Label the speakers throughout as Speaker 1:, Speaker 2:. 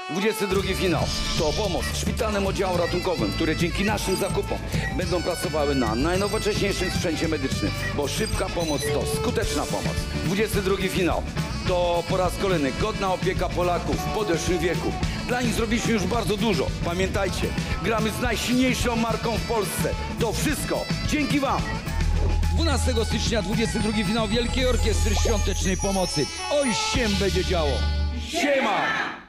Speaker 1: 22 finał to pomoc szpitalnym oddziałom ratunkowym, które dzięki naszym zakupom będą pracowały na najnowocześniejszym sprzęcie medycznym, bo szybka pomoc to skuteczna pomoc. 22 finał to po raz kolejny godna opieka Polaków w podeszłym wieku. Dla nich zrobiliśmy już bardzo dużo. Pamiętajcie, gramy z najsilniejszą marką w Polsce. To wszystko dzięki Wam. 12 stycznia 22 finał Wielkiej Orkiestry Świątecznej Pomocy. Oj, się będzie działo. Siema!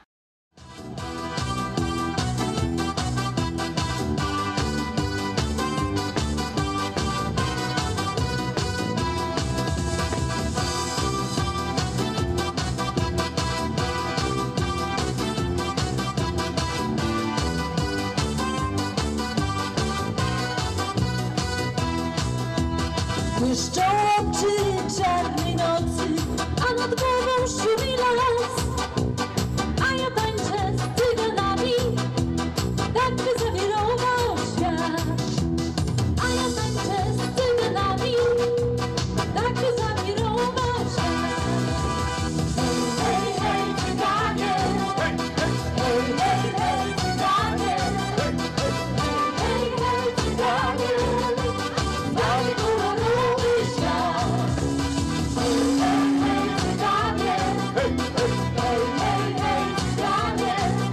Speaker 2: Błyszczą oczy czarnej nocy, a nad głową szumi las. A ja tańczę z cyganami, tak by zawirował świat. A ja tańczę z cyganami, tak by zawirował świat. Hej, hej, hej, cyganie! Hej, hej, hej, cyganie! Hej, hej, cyganie! Cały kolorowy świat. Hej, hej, hej, cyganie! Hej, hej, hej, cyganie!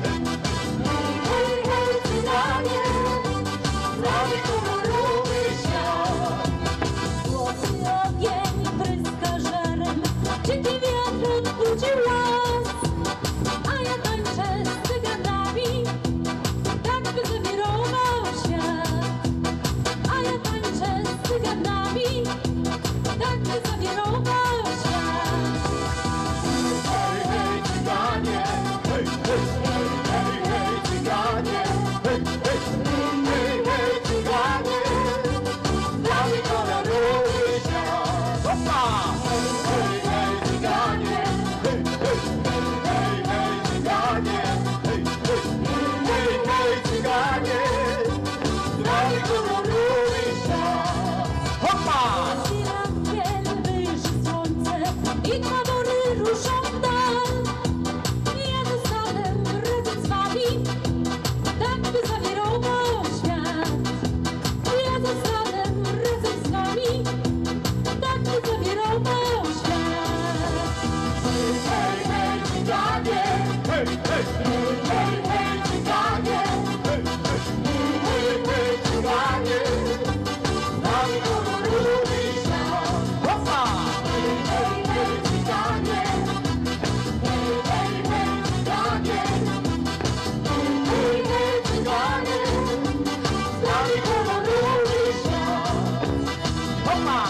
Speaker 2: Hej, hej, cyganie! Cały kolorowy świat. Złoty ogień pryska żarem, dziki wiatr odbudził las. A ja tańczę z cyganami, tak by zawirował świat. A ja tańczę z cyganami, tak by zawirował świat. Hej, hej, cyganie! Hej, hej, hej, hej, cyganie! Hej, hej, hej, hej, cyganie! Cały kolorowy świat. Hopa! Hej, hej, hej, cyganie! Hej, hej, hej, hej, cyganie! Hej, hej, hej, cyganie! Cały kolorowy świat. Hopa! Firankiel wyjrzy słońce i tabory ruszą w dal. Ja zostanę razem z wami, tak by zawirował świat. Ja zostanę razem z wami, tak by zawirował świat. Hej, hej, hej, cyganie! Hej, hej, hej, hej, cyganie! Hej, hej, hej, cyganie! Cały kolorowy świat. Hopa! Hej, hej, hej, cyganie! Hej, hej, hej, cyganie! Hej, hej, cyganie! Cały kolorowy świat. Hopa!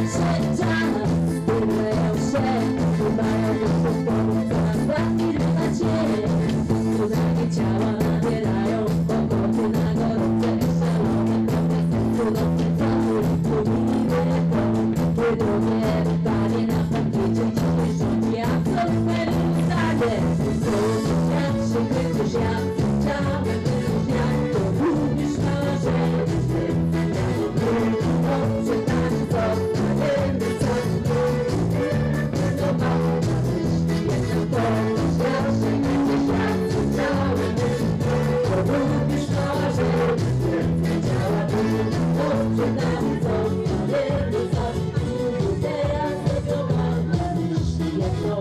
Speaker 2: Zawsze czas, wyleją się, mają już podpowiedź, zaraz firmy na ciebie. Cudakie ciała nabierają, pogoty na gorące i szalone protesty. Cudowne cały, lubiły to, kiedy drogie pytanie na podbicie dzisiaj rządzi absolutne wyrównanie. Zdrowy świat, przykryty świat, cały wyróżniak, to lubisz marzenie. Dobrze tak zostaniemy sami, no mało na myśli, jednak to świat, przykryty świat, cały wyróżniak, to lubisz marzenie. Działa tu, dobrze nam zostaniemy sami, teraz tego mam na myśli jedno.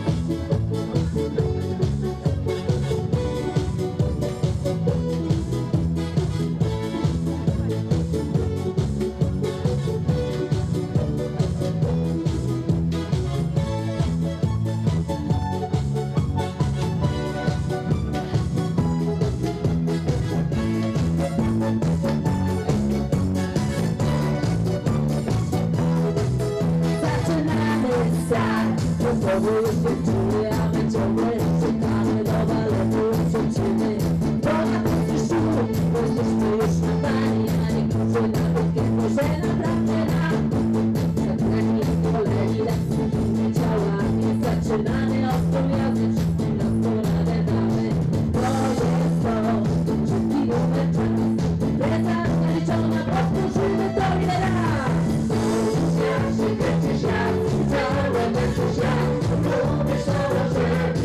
Speaker 2: Zaczynamy start, rozmowy już dziewczyny, a my ciągle czekamy do baletu przyczyny. Bo na pusty szum, bo jesteśmy już na bani, a niektórzy nawet kiedy że naprawdę nam. Zagrani, kolegi, lekcyjne ciała, nie zaczynamy ostro jazdy, wszystkim rozpoladę damy. To jest to, szybki numer czas, presa naliczona, powtórzymy to ile raz. Świat, przykryty świat, cały męski świat, lubisz założenie.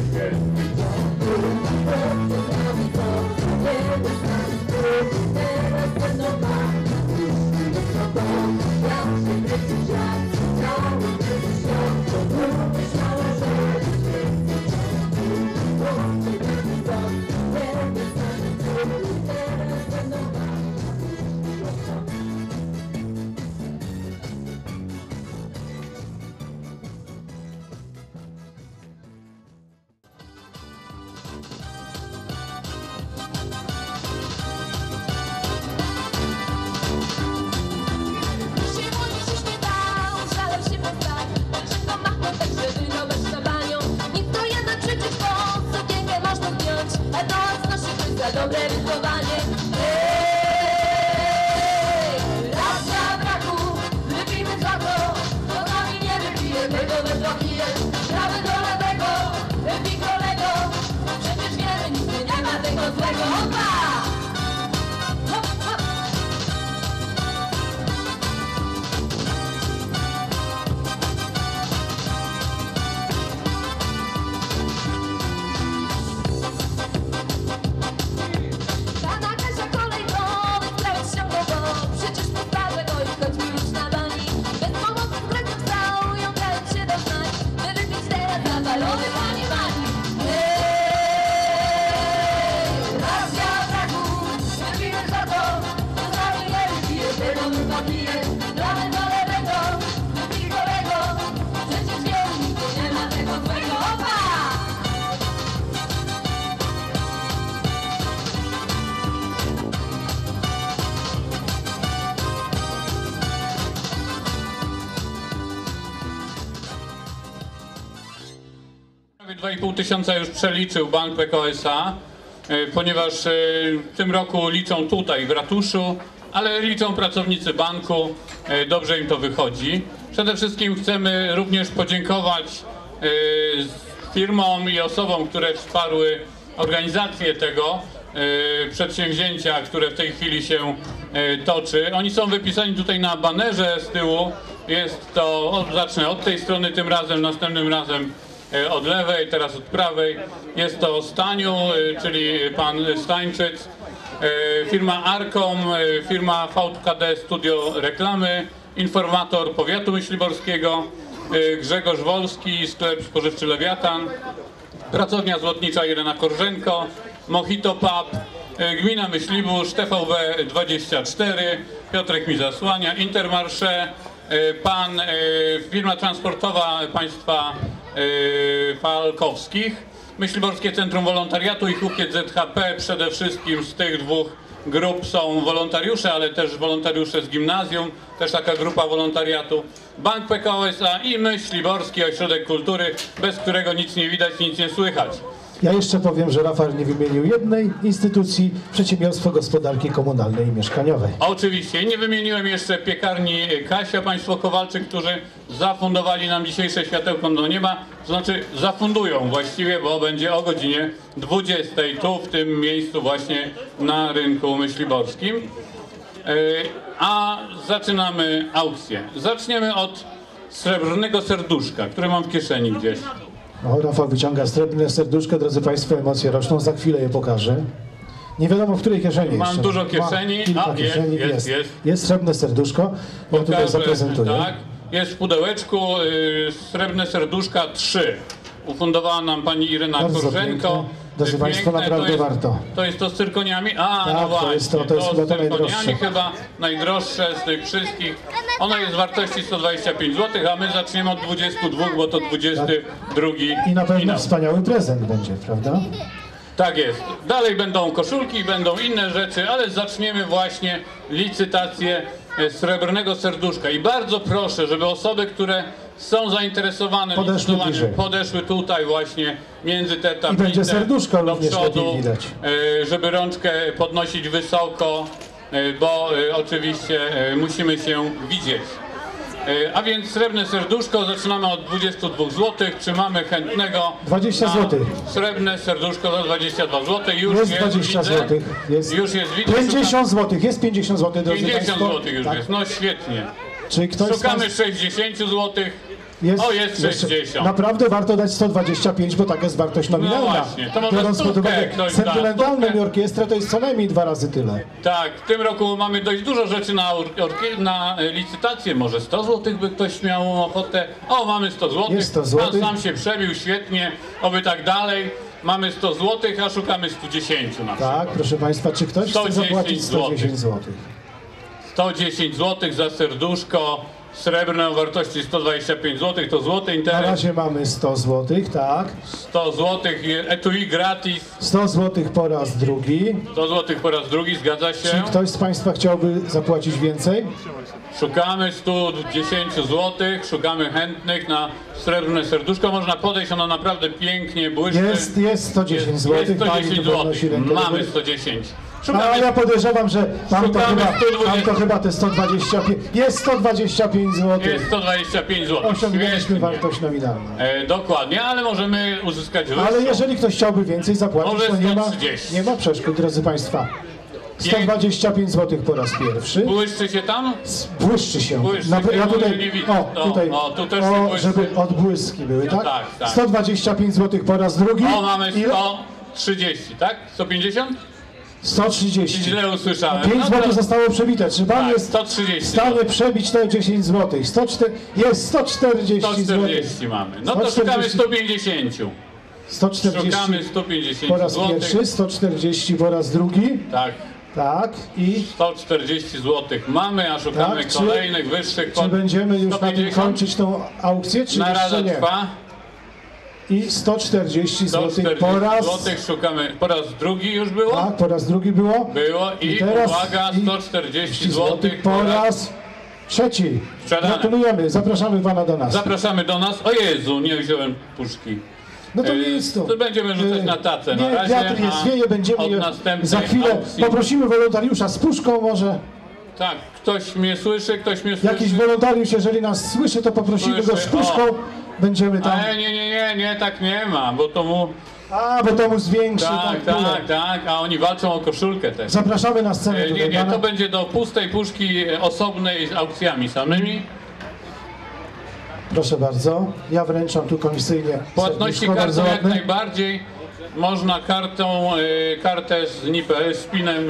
Speaker 2: Dobrze z nami to, wiemy sami, teraz będą mamy na myśli jedno to. Świat, przykryty świat, cały męski świat, lubisz założenie. Dobrze z nami to, wiemy sami, teraz będą mamy na myśli jedno to.
Speaker 3: Się młodzi się śpiewał, żalem się poddał, że to machło tak, że wyrobić sztabanią. Nic to jedna przecież, bo sukienkę można zdjąć, a to znosi ktoś za dobre wychowanie. Racja braku, wypijmy złoto, to nami nie wypije, tego wypije. Prawy do lewego, wypij kolego, przecież wiemy, nigdy nie ma tego złego. Opa! Hop, hop! Pana Kasia kolejkowy sprawiać się mogło, przecież postarzę go i choćby już na bani. Bez pomocy którego całują, dając się doznać, by wypić teraz zapalony pani bani. Racja braku, wypijmy za to, to z nami nie wypije, tego my pije. Gramy do lewego, wypij kolego, przecież wielu nigdy nie ma tego złego. Opa!
Speaker 4: Prawie 2,5 tysiąca już przeliczył Bank Pekao SA, ponieważ w tym roku liczą tutaj w ratuszu, ale liczą pracownicy banku, dobrze im to wychodzi. Przede wszystkim chcemy również podziękować firmom i osobom, które wsparły organizację tego przedsięwzięcia, które w tej chwili się toczy. Oni są wypisani tutaj na banerze z tyłu. Jest to, zacznę od tej strony tym razem, następnym razem od lewej, teraz od prawej. Jest to Staniu, czyli pan Stańczyc, firma Arkom, firma VKD Studio Reklamy, informator powiatu myśliborskiego, Grzegorz Wolski, sklep spożywczy Lewiatan, pracownia złotnicza Irena Korzenko, Mojito Pub, gmina Myślibórz, TVW24, Piotrek mi zasłania, Intermarché, pan, firma transportowa państwa Falkowskich, Myśliborskie Centrum Wolontariatu i Hukiet ZHP, przede wszystkim z tych dwóch grup są wolontariusze, ale też wolontariusze z gimnazjum, też taka grupa wolontariatu. Bank PKO SA i Myśliborski Ośrodek Kultury, bez którego nic nie widać, nic nie słychać.
Speaker 5: Ja jeszcze powiem, że Rafał nie wymienił jednej instytucji, Przedsiębiorstwo Gospodarki Komunalnej i Mieszkaniowej.
Speaker 4: Oczywiście. Nie wymieniłem jeszcze piekarni Kasia, państwo Kowalczyk, którzy zafundowali nam dzisiejsze światełko do nieba. To znaczy zafundują właściwie, bo będzie o godzinie 20 tu, w tym miejscu właśnie na rynku myśliborskim. A zaczynamy aukcję. Zaczniemy od srebrnego serduszka, które mam w kieszeni gdzieś.
Speaker 5: O, Rafał wyciąga srebrne serduszko, drodzy Państwo, emocje roczną, za chwilę je pokażę. Nie wiadomo, w której kieszeni
Speaker 4: Mam
Speaker 5: jeszcze.
Speaker 4: dużo kieszeni.
Speaker 5: Ma kilka
Speaker 4: A,
Speaker 5: kieszeni,
Speaker 4: jest.
Speaker 5: Jest srebrne serduszko, ja tutaj
Speaker 4: Pokażę,
Speaker 5: zaprezentuję.
Speaker 4: tak. Jest w pudełeczku srebrne serduszka 3. Ufundowała nam pani Irena
Speaker 5: Bardzo
Speaker 4: Korzenko.
Speaker 5: piękne. Drodzy Państwo, naprawdę warto.
Speaker 4: To jest to z cyrkoniami? A,
Speaker 5: Tak,
Speaker 4: no
Speaker 5: to
Speaker 4: właśnie.
Speaker 5: jest chyba to
Speaker 4: z
Speaker 5: najdroższe.
Speaker 4: cyrkoniami chyba najdroższe z tych wszystkich. Ono jest wartości 125 zł, a my zaczniemy od 22, bo to 22
Speaker 5: I na pewno
Speaker 4: finał.
Speaker 5: wspaniały prezent będzie, prawda?
Speaker 4: Tak jest. Dalej będą koszulki, będą inne rzeczy, ale zaczniemy właśnie licytację srebrnego serduszka. I bardzo proszę, żeby osoby, które są zainteresowane
Speaker 5: Podeszły
Speaker 4: licytowaniem,
Speaker 5: bliżej.
Speaker 4: podeszły tutaj właśnie między te tablice
Speaker 5: będzie serduszko
Speaker 4: do
Speaker 5: również
Speaker 4: przodu,
Speaker 5: lepiej widać.
Speaker 4: żeby rączkę podnosić wysoko, bo oczywiście musimy się widzieć. A więc srebrne serduszko, zaczynamy od 22 zł. Czy mamy chętnego?
Speaker 5: 20
Speaker 4: na
Speaker 5: zł.
Speaker 4: Srebrne serduszko za 22 zł. Już
Speaker 5: Jest 20
Speaker 4: widzę.
Speaker 5: zł.
Speaker 4: Już jest, widzę.
Speaker 5: 50 zł, jest 50 zł, drodzy
Speaker 4: 50
Speaker 5: Państwo.
Speaker 4: zł już
Speaker 5: Tak.
Speaker 4: jest. No świetnie.
Speaker 5: Czy ktoś z
Speaker 4: Szukamy
Speaker 5: Państwa-
Speaker 4: 60 zł.
Speaker 5: Jest,
Speaker 4: O, jest
Speaker 5: jeszcze-
Speaker 4: 60.
Speaker 5: Naprawdę warto dać 125, bo taka jest wartość nominalna.
Speaker 4: No właśnie, to może
Speaker 5: Biorąc pod
Speaker 4: stówkę
Speaker 5: uwagę
Speaker 4: ktoś da,
Speaker 5: sentymentalną
Speaker 4: stówkę.
Speaker 5: orkiestrę, to jest co najmniej 2 razy tyle.
Speaker 4: Tak, w tym roku mamy dość dużo rzeczy na licytację. Może 100 zł by ktoś miał ochotę. O, mamy 100 zł.
Speaker 5: Jest 100 zł.
Speaker 4: Pan sam się przebił, świetnie. Oby tak dalej. Mamy 100 zł, a szukamy 110 na przykład.
Speaker 5: Tak, proszę Państwa, czy ktoś chce
Speaker 4: 110
Speaker 5: zapłacić 110 zł?
Speaker 4: 110 zł za serduszko srebrne o wartości 125 zł. To złoty
Speaker 5: Na
Speaker 4: interes.
Speaker 5: razie mamy 100 zł, tak.
Speaker 4: 100 zł, etui gratis.
Speaker 5: 100 zł po raz drugi.
Speaker 4: 100 zł po raz drugi, zgadza
Speaker 5: Czy
Speaker 4: się.
Speaker 5: ktoś z Państwa chciałby zapłacić więcej?
Speaker 4: Szukamy 110 zł, szukamy chętnych na srebrne serduszko. Można podejść, ono naprawdę pięknie błyszczy.
Speaker 5: Jest 110 zł.
Speaker 4: Jest 110 zł. Mamy
Speaker 5: Mamy
Speaker 4: 110.
Speaker 5: A
Speaker 4: Szukamy
Speaker 5: ja podejrzewam, że tam to,
Speaker 4: Szukamy
Speaker 5: chyba,
Speaker 4: 120.
Speaker 5: tam to chyba te 125. Jest 125 zł.
Speaker 4: Jest 125 zł.
Speaker 5: Osiągnęliśmy
Speaker 4: Świetnie.
Speaker 5: wartość nominalną.
Speaker 4: Dokładnie, ale możemy uzyskać wyższą.
Speaker 5: Ale jeżeli ktoś chciałby więcej zapłacić,
Speaker 4: Może
Speaker 5: to nie
Speaker 4: 130.
Speaker 5: ma przeszkód, drodzy Państwa. 125 zł po raz pierwszy.
Speaker 4: Błyszczy się tam?
Speaker 5: Błyszczy się.
Speaker 4: Błyszczy,
Speaker 5: Ja
Speaker 4: tego
Speaker 5: tutaj,
Speaker 4: nie widzę.
Speaker 5: tutaj,
Speaker 4: tu też się błyszczy.
Speaker 5: żeby odbłyski były, tak?
Speaker 4: Tak, tak.
Speaker 5: 125 zł po raz drugi.
Speaker 4: O, mamy
Speaker 5: Ile?
Speaker 4: 130, tak? 150?
Speaker 5: 130.
Speaker 4: Źle usłyszałem.
Speaker 5: 5
Speaker 4: No
Speaker 5: zł
Speaker 4: to-
Speaker 5: zostało przebite. Czy Pan
Speaker 4: Tak,
Speaker 5: jest
Speaker 4: 130
Speaker 5: w stanie przebić te 10 zł? Jest 140 zł.
Speaker 4: 140 mamy. No to
Speaker 5: 140.
Speaker 4: szukamy 150.
Speaker 5: 140
Speaker 4: Szukamy 150
Speaker 5: po raz
Speaker 4: zł.
Speaker 5: pierwszy, 140 po raz drugi.
Speaker 4: Tak,
Speaker 5: Tak. I
Speaker 4: 140 zł mamy, a szukamy
Speaker 5: Tak, czy-
Speaker 4: kolejnych wyższych
Speaker 5: czy będziemy już na tym
Speaker 4: 150?
Speaker 5: kończyć tą aukcję, czy
Speaker 4: Narada
Speaker 5: jeszcze nie?
Speaker 4: trwa.
Speaker 5: I 140 zł
Speaker 4: 140
Speaker 5: po raz.
Speaker 4: zł szukamy. Po raz drugi już było?
Speaker 5: Tak, po raz drugi było.
Speaker 4: Było i
Speaker 5: teraz
Speaker 4: uwaga,
Speaker 5: i
Speaker 4: 140 zł
Speaker 5: po raz trzeci.
Speaker 4: Sprzedane.
Speaker 5: Gratulujemy, zapraszamy Pana do nas.
Speaker 4: Zapraszamy do nas. O Jezu, nie wziąłem puszki.
Speaker 5: No to nie jest to.
Speaker 4: To będziemy rzucać na tacę na
Speaker 5: Nie,
Speaker 4: razie,
Speaker 5: wiatr jest,
Speaker 4: a
Speaker 5: wieje, będziemy
Speaker 4: od
Speaker 5: je
Speaker 4: następnej
Speaker 5: za chwilę.
Speaker 4: aukcji-
Speaker 5: Poprosimy wolontariusza z puszką może.
Speaker 4: Tak, ktoś mnie słyszy, ktoś mnie słyszy.
Speaker 5: Jakiś wolontariusz, jeżeli nas słyszy, to poprosimy go z
Speaker 4: Słyszy,
Speaker 5: puszką. Będziemy tam.
Speaker 4: Ale nie, tak nie ma, bo to mu...
Speaker 5: A, bo to mu zwiększy.
Speaker 4: Tak, a oni walczą o koszulkę też.
Speaker 5: Zapraszamy na scenę
Speaker 4: Nie,
Speaker 5: tutaj.
Speaker 4: nie,
Speaker 5: pana.
Speaker 4: to będzie do pustej puszki osobnej z aukcjami samymi.
Speaker 5: Proszę bardzo. Ja wręczam tu komisyjnie.
Speaker 4: Płatności
Speaker 5: serduszko, bardzo
Speaker 4: kartą jak
Speaker 5: ładne.
Speaker 4: najbardziej. Można kartę z z pinem.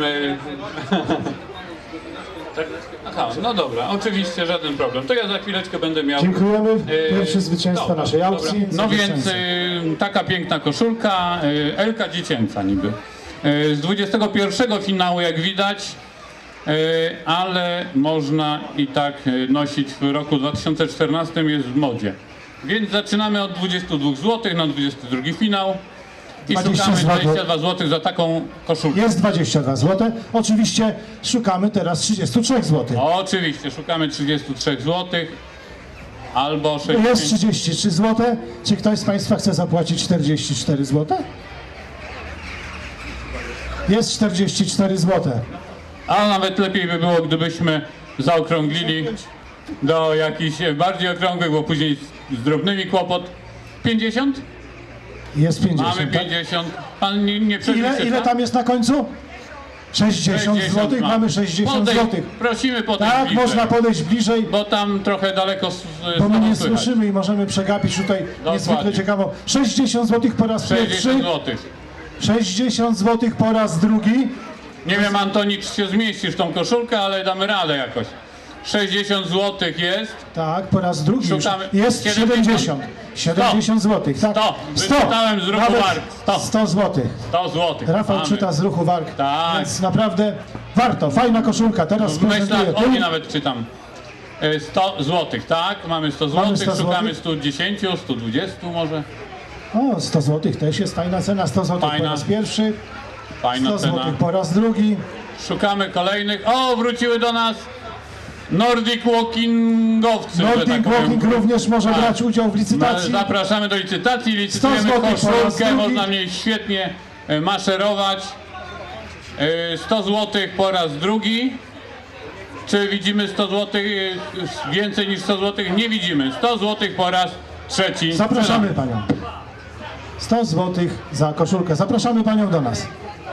Speaker 4: Tak? Aha, no dobra, oczywiście, żaden problem. To ja za chwileczkę będę miał.
Speaker 5: Dziękujemy. Pierwszy zwycięzca
Speaker 4: dobra,
Speaker 5: naszej
Speaker 4: dobra.
Speaker 5: aukcji.
Speaker 4: No więc
Speaker 5: Zwycięzca.
Speaker 4: taka piękna koszulka, Elka dziecięca niby. Z 21 finału jak widać, ale można i tak nosić w roku 2014, jest w modzie. Więc zaczynamy od 22 zł na 22 finał. i
Speaker 5: 20
Speaker 4: szukamy
Speaker 5: zł.
Speaker 4: 22 zł za taką koszulkę.
Speaker 5: Jest 22 zł. Oczywiście szukamy teraz 33 zł.
Speaker 4: Oczywiście, szukamy 33 zł albo 60.
Speaker 5: Jest 33 zł. Czy ktoś z Państwa chce zapłacić 44 zł? Jest 44 zł.
Speaker 4: A nawet lepiej by było, gdybyśmy zaokrąglili do jakichś bardziej okrągłych, bo później z drobnymi kłopot. 50?
Speaker 5: Jest 50.
Speaker 4: Mamy
Speaker 5: tak?
Speaker 4: 50. Pan nie przeliczy,
Speaker 5: Ile tam jest na końcu? 60 zł. Mamy 60 zł.
Speaker 4: Prosimy podejść
Speaker 5: Tak,
Speaker 4: bliżej,
Speaker 5: można podejść bliżej,
Speaker 4: bo tam trochę daleko
Speaker 5: bo my nie
Speaker 4: słychać.
Speaker 5: słyszymy i możemy przegapić tutaj niezwykle ciekawą. 60 zł po raz
Speaker 4: 60
Speaker 5: pierwszy,
Speaker 4: zł.
Speaker 5: 60 zł po raz drugi.
Speaker 4: Nie wiem, Antoni, czy się zmieścisz w tą koszulkę, ale damy radę jakoś. 60 zł jest.
Speaker 5: Tak, po raz drugi już.
Speaker 4: Szukamy.
Speaker 5: Jest 70. 70 zł. Tak.
Speaker 4: 100. Wyczytałem z ruchu
Speaker 5: Nawet
Speaker 4: warg.
Speaker 5: 100 zł.
Speaker 4: 100 zł.
Speaker 5: Rafał czyta z ruchu warg.
Speaker 4: Tak.
Speaker 5: Więc naprawdę warto. Fajna koszulka. Teraz
Speaker 4: W myślach
Speaker 5: prezentuję.
Speaker 4: oni nawet czytam. 100 zł, tak? Mamy 100
Speaker 5: Mamy
Speaker 4: zł,
Speaker 5: 100
Speaker 4: szukamy
Speaker 5: złotych.
Speaker 4: 110, 120 może.
Speaker 5: O, 100 zł też jest fajna cena. 100 zł po
Speaker 4: Fajna.
Speaker 5: raz pierwszy.
Speaker 4: Fajna
Speaker 5: 100
Speaker 4: cena.
Speaker 5: zł po raz drugi.
Speaker 4: Szukamy kolejnych. O, wróciły do nas Nordic Walkingowcy. że
Speaker 5: Nordic
Speaker 4: tak powiem.
Speaker 5: Walking również może
Speaker 4: Tak.
Speaker 5: brać udział w licytacji.
Speaker 4: Zapraszamy do licytacji. Licytujemy
Speaker 5: 100 złotych po raz
Speaker 4: koszulkę,
Speaker 5: drugi.
Speaker 4: można w niej świetnie maszerować. 100 zł po raz drugi. Czy widzimy 100 zł, więcej niż 100 zł? Nie widzimy. 100 zł po raz trzeci.
Speaker 5: Zapraszamy Panią. 100 zł za koszulkę. Zapraszamy Panią do nas.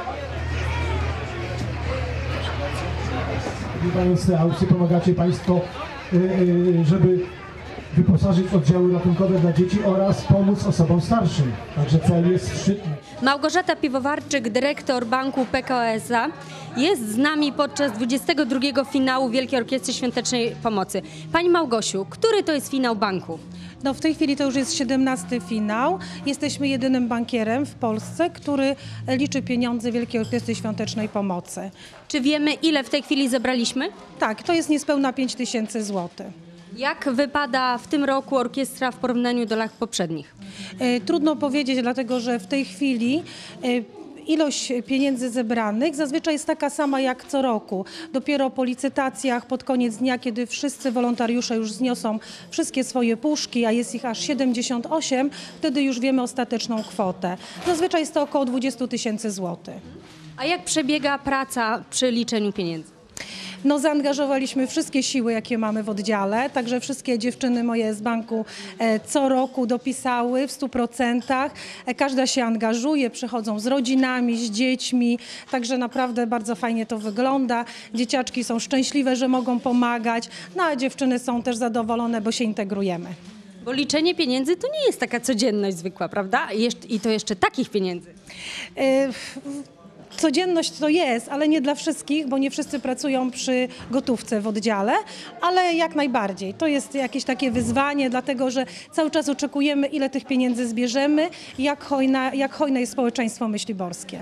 Speaker 5: Wydając te aukcje pomagacie Państwo, żeby wyposażyć oddziały ratunkowe dla dzieci oraz pomóc osobom starszym. Także cel jest szczytny.
Speaker 6: Małgorzata Piwowarczyk, dyrektor Banku PKO SA, jest z nami podczas 22. finału Wielkiej Orkiestry Świątecznej Pomocy. Pani Małgosiu, który to jest finał banku?
Speaker 7: No w tej chwili to już jest 17. finał. Jesteśmy jedynym bankierem w Polsce, który liczy pieniądze Wielkiej Orkiestry Świątecznej Pomocy.
Speaker 6: Czy wiemy, ile w tej chwili zebraliśmy?
Speaker 7: Tak, to jest niespełna 5000 zł.
Speaker 6: Jak wypada w tym roku orkiestra w porównaniu do lat poprzednich?
Speaker 7: Trudno powiedzieć, dlatego że w tej chwili ilość pieniędzy zebranych zazwyczaj jest taka sama jak co roku. Dopiero po licytacjach pod koniec dnia, kiedy wszyscy wolontariusze już zniosą wszystkie swoje puszki, a jest ich aż 78, wtedy już wiemy ostateczną kwotę. Zazwyczaj jest to około 20 000 złotych.
Speaker 6: A jak przebiega praca przy liczeniu pieniędzy?
Speaker 7: No, zaangażowaliśmy wszystkie siły, jakie mamy w oddziale, także wszystkie dziewczyny moje z banku co roku dopisały w 100%. Każda się angażuje, przychodzą z rodzinami, z dziećmi, także naprawdę bardzo fajnie to wygląda. Dzieciaczki są szczęśliwe, że mogą pomagać, no a dziewczyny są też zadowolone, bo się integrujemy.
Speaker 6: Bo liczenie pieniędzy to nie jest taka codzienność zwykła, prawda? I to jeszcze takich pieniędzy.
Speaker 7: Codzienność to jest, ale nie dla wszystkich, bo nie wszyscy pracują przy gotówce w oddziale, ale jak najbardziej. To jest jakieś takie wyzwanie, dlatego że cały czas oczekujemy, ile tych pieniędzy zbierzemy, jak hojne jest społeczeństwo myśliborskie.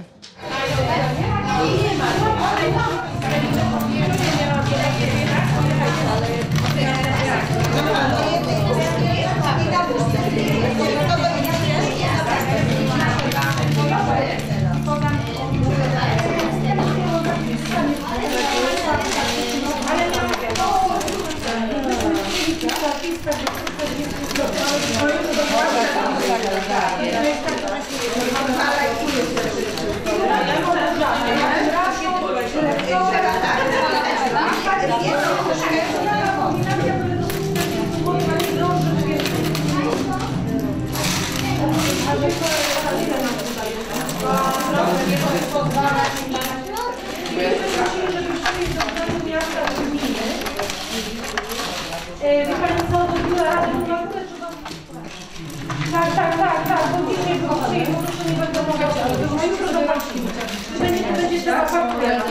Speaker 8: Wie pani co, do biura Rady Prokuraturę trzeba... Tak, bo dzisiaj może nie będę mogła, ale jutro zobaczymy. Będzie trzeba fakturę.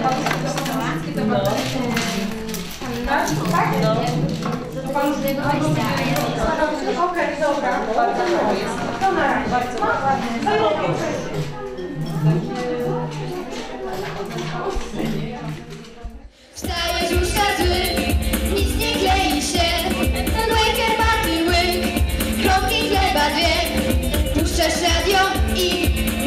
Speaker 8: Tak? No. Okej, dobra. To na razie.
Speaker 3: Wstajesz już za zły, nic nie klei się. Ten łyk herbaty łyk, kropki chleba dwie. Puszczasz radio i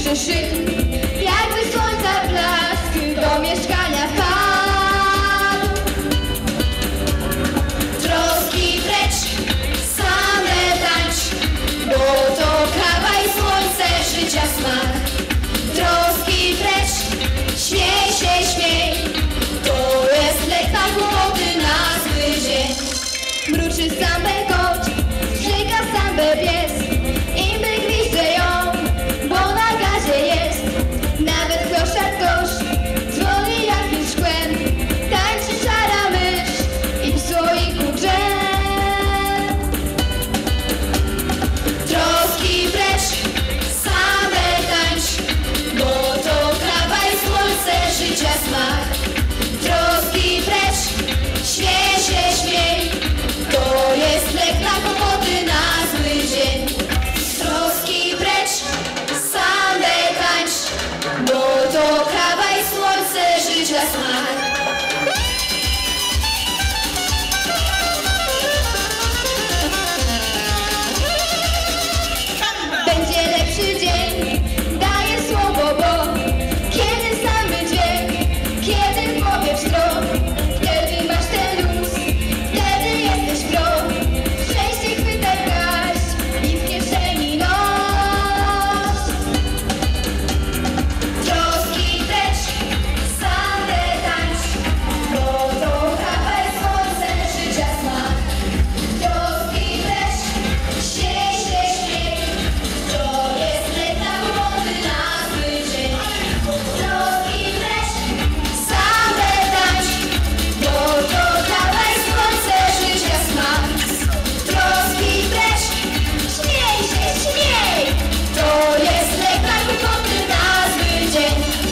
Speaker 3: pisze szyb, jakby słońca blask do mieszkania padł. Troski precz, same tańcz, bo to kawa i słońce życia smak. Troski precz, śmiej się, śmiej, to jest lek na kłopoty na zły dzień. Mruczy sambę kot, żyga sambę pies, imby gwizdże ją, bo na gazie jest. Nawet kloszar kosz, dzwoni jakimś szkłem, tańczy szara mysz i w słoiku grze. Troski precz, same tańcz, bo to kawa i słońce życia smak. Troski precz, śmiej się, śmiej, to jest lek na kłopoty na zły dzień. Troski precz, same tańcz, bo to kawa i słońce życia smak. Będzie lepszy dzień, daję słowo, bo kiedy sam będzie, kiedy w głowie wstrząs, wtedy masz ten luz, wtedy jesteś pro. Szczęście chwytaj garść i w kieszeni nos. Troski precz, same tańcz, bo to kawa i słońce życia smak. Troski precz, śmiej się, śmiej, to jest lek na kłopoty na zły dzień. Troski precz, same tańcz, bo to kawa i słońce życia smak. Troski precz, śmiej się, śmiej, to jest lek na kłopoty na zły dzień.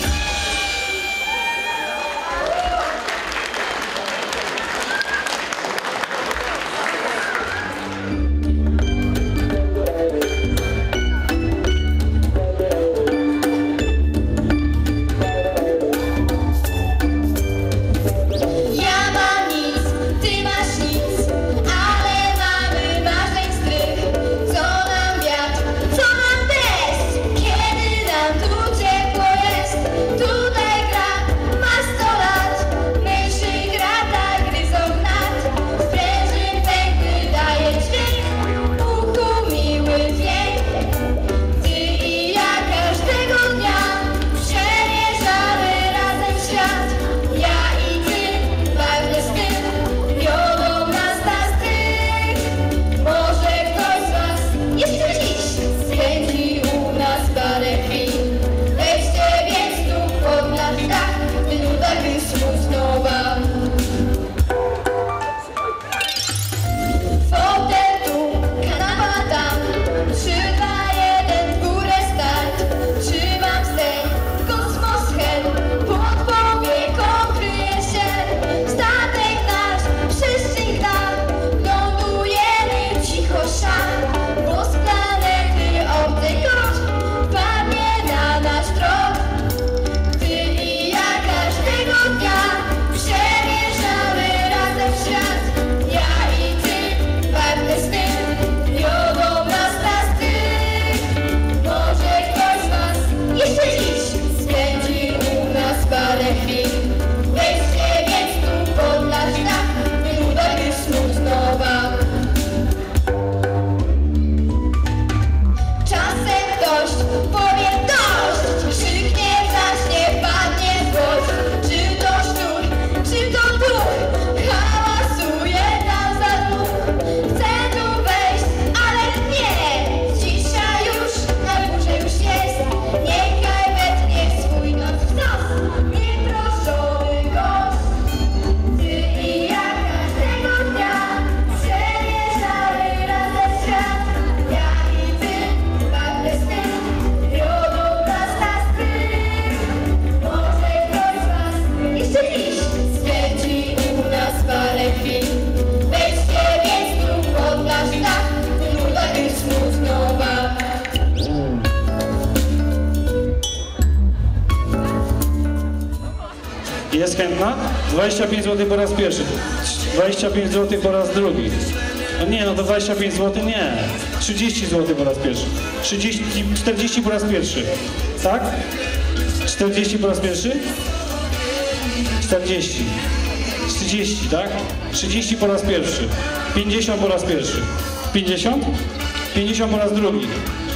Speaker 3: Ja mam nic, ty masz nic, ale mamy marzeń strych. Co nam wiatr, co nam deszcz, kiedy nam tu ciepło jest. Tutaj gra, ma 100 lat, myszy grata gryzą gnat. Sprężyn pękły daje dźwięk, uchu miły dźwięk. Ty i ja każdego dnia przemierzamy razem świat. Ja i ty, walkę z tym, wiodą nas na styk. Może ktoś z was jeszcze dziś spędzi u nas parę chwil. Weźcie więc tu pod nasz dach, by nuda gdy smutno wam. Fotel tu, kanapa tam, 3, 2, 1, w górę start. Trzymam sen, kosmos hen, pod powieką kryje się. Statek nasz, przestrzeń gna, lądujemy cicho szan, bo z planety obcej gość padnie na nasz trop. Ty i ja każdego dnia przemierzamy razem świat. Ja i ty, warte z tym, wiodą nas na styk. Może ktoś z was jeszcze dziś spędzi u nas parę chwil. Weźcie więc tu pod nasz dach, by nuda gdy smutno wam. Czasem ktoś powie dość, krzyknie, zacznie, padnie w gość. Czy to szczur, czy to duch, hałasuje nam za duch. Chcę tu wejść, ale nie, cisza już, na górze już jest. Niechaj wetnie swój nos w nos, nieproszony gość. Ty i ja każdego dnia przemierzamy razem świat. Ja i ty, warte z tym, wiodą nas na styk. Może ktoś z was jeszcze dziś spędzi u nas parę chwil. Weźcie więc tu pod nasz dach, by nuda gdy smutno wam.
Speaker 9: Jest chętna? 25 zł po raz pierwszy, 25 zł po raz drugi. No nie, no to 25 zł nie. 30 zł po raz pierwszy. 40 po raz pierwszy. Tak? 40 po raz pierwszy? 40. 30, tak? 30 po raz pierwszy. 50 po raz pierwszy. 50? 50 po raz drugi.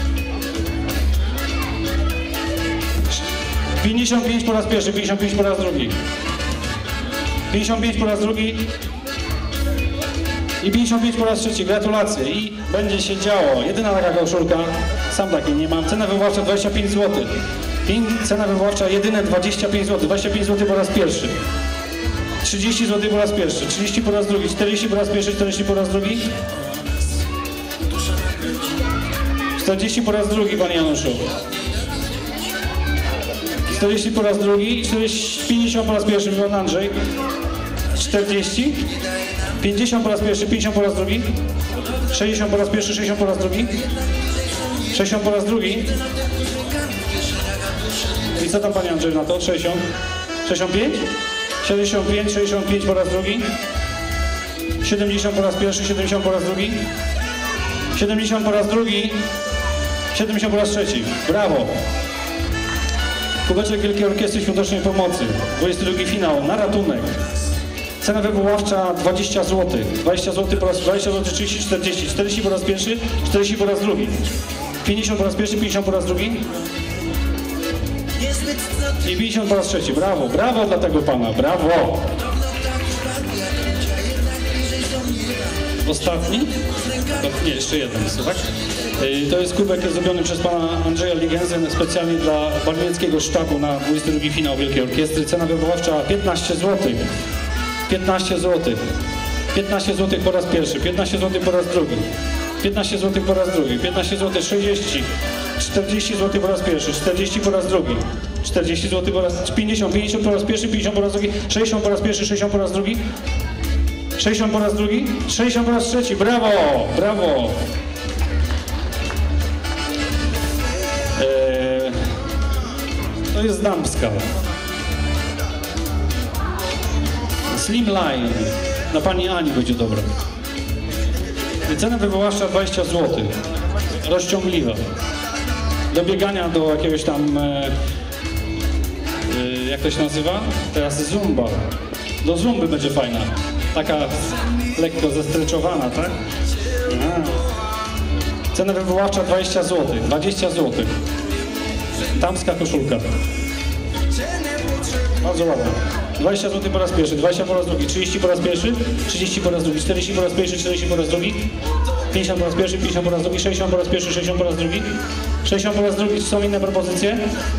Speaker 9: 55 po raz pierwszy, 55 po raz drugi. 55 po raz drugi. I 55 po raz trzeci. Gratulacje. I będzie się działo. Jedyna taka koszulka. Sam takiej nie mam. Cena wywoławcza 25 zł. Cena wywoławcza jedyne 25 zł. 25 zł po raz pierwszy. 30 zł po raz pierwszy. 30 po raz drugi. 40 po raz pierwszy. 40 po raz drugi. 40 po raz drugi, panie Januszu. 40 po raz drugi. 50 po raz pierwszy, pan Andrzej. 40. 50 po raz pierwszy, 50 po raz drugi. 60 po raz pierwszy, 60 po raz drugi. 60 po raz drugi. I co tam, panie Andrzej, na to? 60? 65? 65, 65 po raz drugi. 70 po raz pierwszy, 70 po raz drugi. 70 po raz drugi. 70 po raz trzeci. Brawo! Kubeczek Wielkiej Orkiestry Świątecznej Pomocy. 22 finał na ratunek. Cena wywoławcza 20 zł. 20 zł po raz 20 zł 30, 40. 40 po raz pierwszy, 40 po raz drugi. 50 po raz pierwszy, 50 po raz drugi. I 50 po raz trzeci. Brawo, brawo dla tego pana, brawo! Ostatni? Nie, jeszcze jeden jest, tak? To jest kubek zrobiony przez pana Andrzeja Ligensen specjalnie dla Barmieckiego Sztabu na 22 finał Wielkiej Orkiestry. Cena wywoławcza 15 zł. 15 zł. 15 zł po raz pierwszy, 15 zł po raz drugi. 15 zł po raz drugi, 15 zł 60. 40 zł po raz pierwszy, 40 po raz drugi. 40 zł po raz 50, 50 po raz pierwszy, 50 po raz drugi, 60 po raz pierwszy, 60 po raz drugi. 60 po raz drugi, 60 po raz trzeci. Brawo! Brawo! To jest damska. Slimline. Na pani Ani będzie dobra. Cena wywoławcza 20 zł. Rozciągliwa. Do biegania do jakiegoś tam... jak to się nazywa? Teraz zumba. Do zumby będzie fajna. Taka lekko zestreczowana, tak? Cena wywoławcza 20 zł. 20 zł. Damska koszulka. Bardzo ładna. 20 zł po raz pierwszy, 20 po raz drugi, 30 po raz pierwszy, 30 po raz drugi, 40 po raz pierwszy, 40 po raz drugi, 50 po raz pierwszy, 50 po raz drugi, 60 po raz pierwszy, 60 po raz drugi, 60 po raz drugi. Czy są inne propozycje?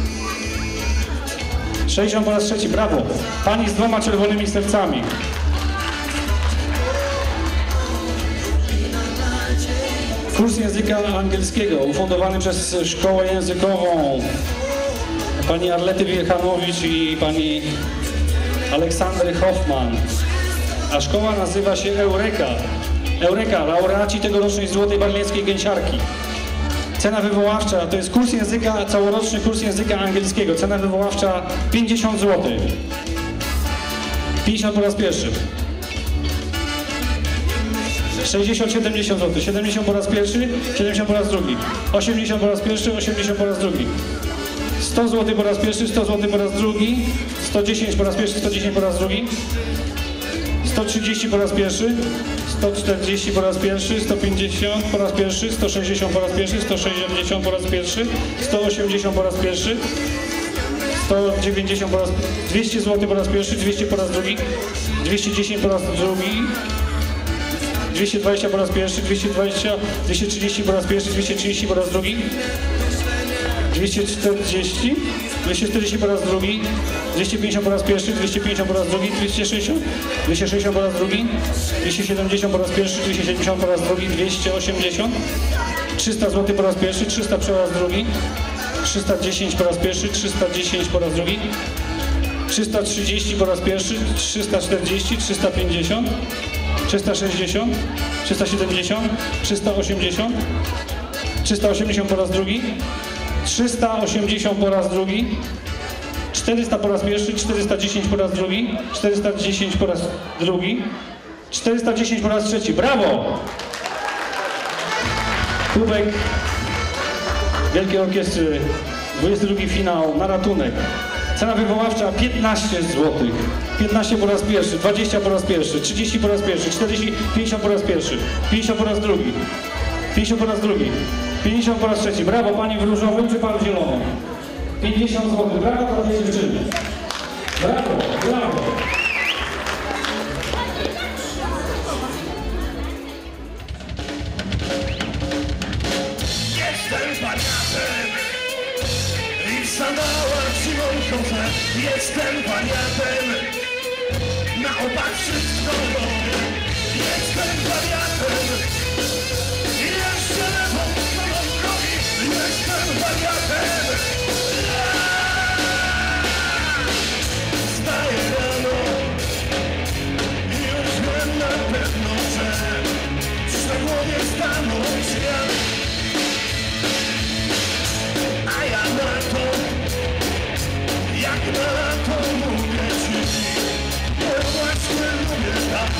Speaker 9: 60 po raz trzeci, brawo! Pani z 2 czerwonymi sercami. Kurs języka angielskiego ufundowany przez Szkołę Językową pani Arlety Wielchanowicz i pani Aleksandry Hoffman. A szkoła nazywa się Eureka. Eureka, laureaci tegorocznej Złotej Barlińskiej Gęsiarki. Cena wywoławcza to jest kurs języka, całoroczny kurs języka angielskiego. Cena wywoławcza 50 zł. 50 po raz pierwszy. 60-70 zł. 70 po raz pierwszy, 70 po raz drugi. 80 po raz pierwszy, 80 po raz drugi. 100 zł po raz pierwszy, 100 zł po raz drugi. 110 po raz pierwszy, 110 po raz drugi. 130 po raz pierwszy, 140 po raz pierwszy, 150 po raz pierwszy, 160 po raz pierwszy, 160 po raz pierwszy, 180 po raz pierwszy, 190 po raz, 200 zł po raz pierwszy, 200 po raz drugi, 210 po raz drugi, 220 po raz pierwszy, 220, 230 po raz pierwszy, 230 po raz drugi, 240, 240 po raz drugi, 250 po raz pierwszy, 250 po raz drugi, 260, 260 po raz drugi, 270 po raz pierwszy, 270 po raz drugi, 280, 300 zł po raz pierwszy, 300 po raz drugi, 310 po raz pierwszy, 310 po raz drugi, 330 po raz pierwszy, 340, 350, 360, 370, 380, 380 po raz drugi, 380 po raz drugi, 400 po raz pierwszy, 410 po raz drugi, 410 po raz drugi, 410 po raz trzeci. Brawo! Kubek Wielkiej Orkiestry, 22 finał na ratunek. Cena wywoławcza 15 zł. 15 po raz pierwszy, 20 po raz pierwszy, 30 po raz pierwszy, 40, 50 po raz pierwszy, 50 po raz drugi, 50 po raz drugi, 50 po raz trzeci. Brawo, pani w różowym czy pan w zielonym? 50 zł. Brawo dla tej dziewczyny. Brawo, brawo.
Speaker 10: Jestem wariatem i w sandałach siwą chodzę. Jestem wariatem, na opak wszystko robię. Jestem wariatem i jeszcze lewą stroną drogi. Jestem wariatem. Wstaję rano i już wiem na pewno, że na głowie stanął świat. A ja na to, jak na to mówię ci, bo właśnie lubię tak.